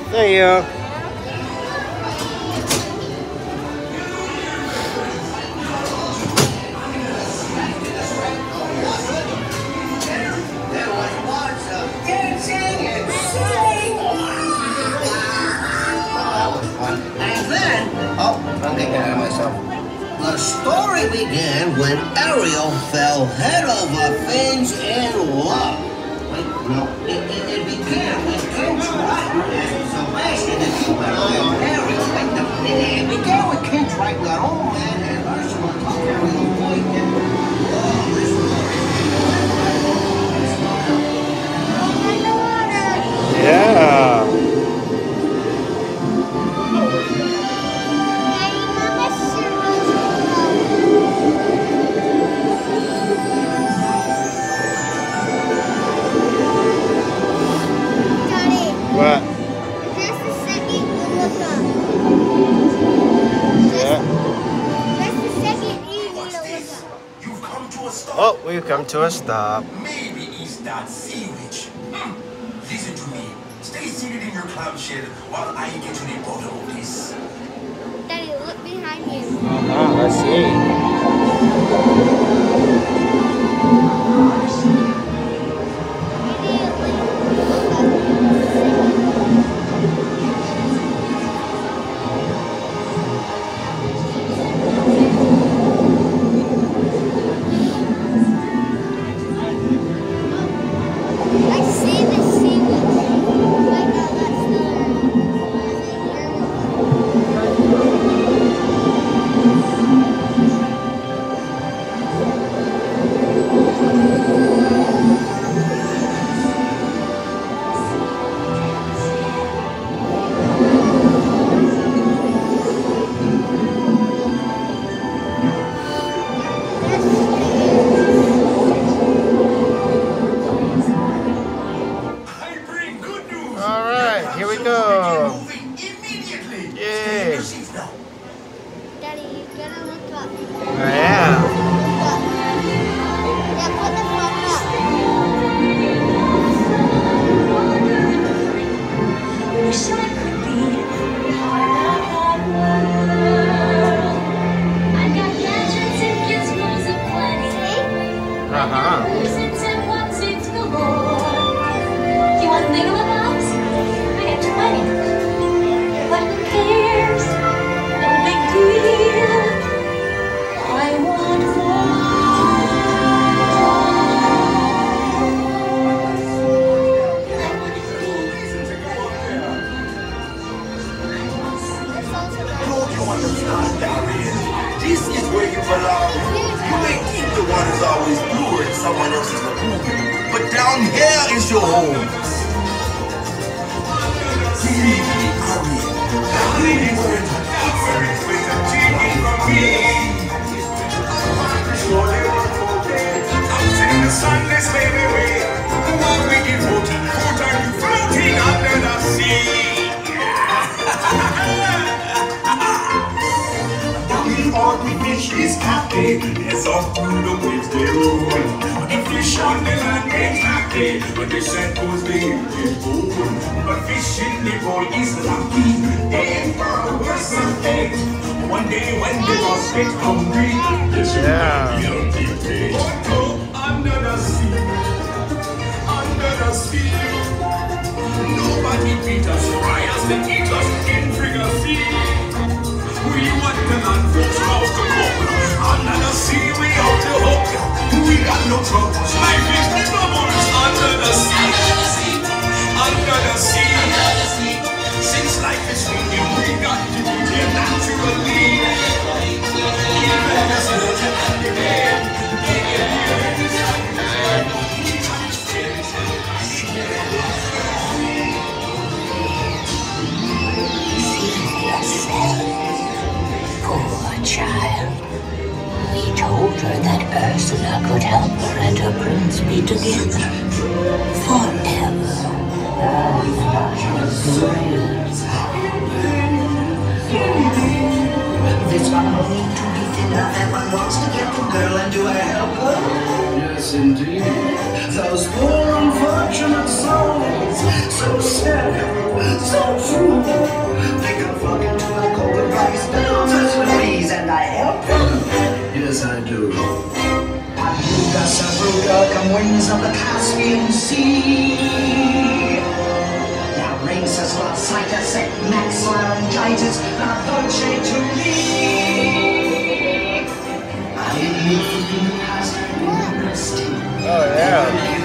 See ya. And then, I'm getting ahead of myself. The story began when Ariel fell head over fins in love. Wait, no, it began when Ken tried to ask Sebastian to keep an eye on Ariel. Wait, no, it began when Ken tried got old man and Ursula took Ariel's boy. Yeah. What? That's the second look up. Yeah. That's the second easy to look up. You've come to a stop. Oh, we've come to a stop. Maybe it's that sea witch. Listen to me. Stay seated in your cloud shed while I get to the bottom of this. Daddy, look behind you. Let's see. I see the sea witch. Right now, that's I bring good news. All right, here we go. Moving immediately. Yay. Stay in your seats now. Daddy, you gotta look up. I am. Look up. Yeah, put the phone up. Wish I could be I got gadgets and gizmos aplenty. Visits and what's it galore. You want thingamabobs? I have 20. But who cares? No big deal. I want more. I want to Don't you understand, Ariel? This is where you belong. You may think the water is always bluer in someone else's lagoon, but down here is your home. Believe me, Ariel. Cleaning words are different with a changing from me. Out in the sunless baby way, while we devoting food and you floating under the sea. All the fish is happy, yes, off to the waves they roll. The fish on the land ain't happy, but the sand goes the boom. But fish in the bowl is lucky, aim for a worse thing. One day when they must get hungry, they should be paid. Under the sea, under the sea. Nobody beat us, fry us, and eat us in Frigacy. We want the land folks mouth to cook. Under the sea, we out to hook. We got no troubles. Life is the bubbles under the sea. Under the sea. Since life is sweet, we got to be there naturally. Even the surgeon and the man. Poor child. We told her that Ursula could help her and her prince be together forever. This one will need to be thinner. That one wants to get the girl and do I help her? Yes, indeed. Those poor unfortunate souls, so sad. So true. They come flocking to my golden rice. Please, and I help them. Yes, I do. Aruga, Sabruga, come winds of the Caspian Sea. Now races lost sight of set max laryngitis, not voce to me. I lived in the past, I've been resting. Oh, yeah.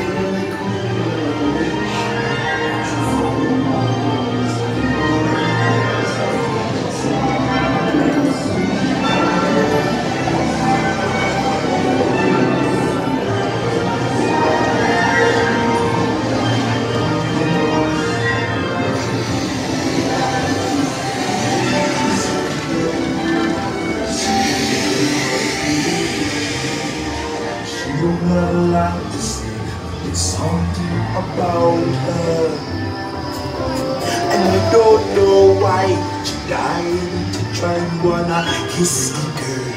You don't have a lot to say. There's something about her, and you don't know why she died to try and wanna kiss the girl.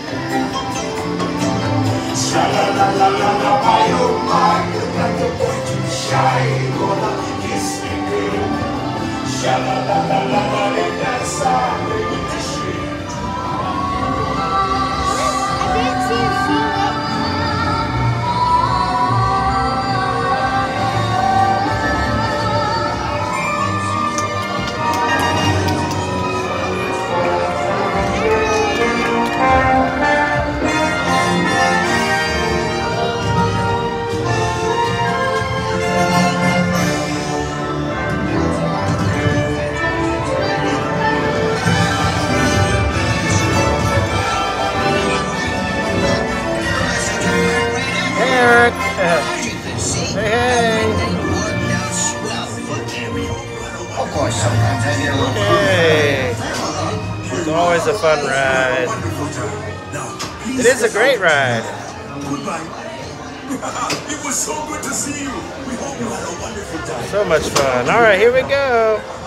Sha la la la la la, why oh my, look like the boy too shy, wanna kiss the girl. Sha la la la la la, in that song, baby, this shit. I didn't see a single. Eric. As you can see, Hey. everything worked out swell for Ariel. Of course, sometimes I get a little Hey. It's always a fun ride. It is a great ride. Goodbye. It was so good to see you. We hope you had a wonderful time. So much fun. All right, here we go.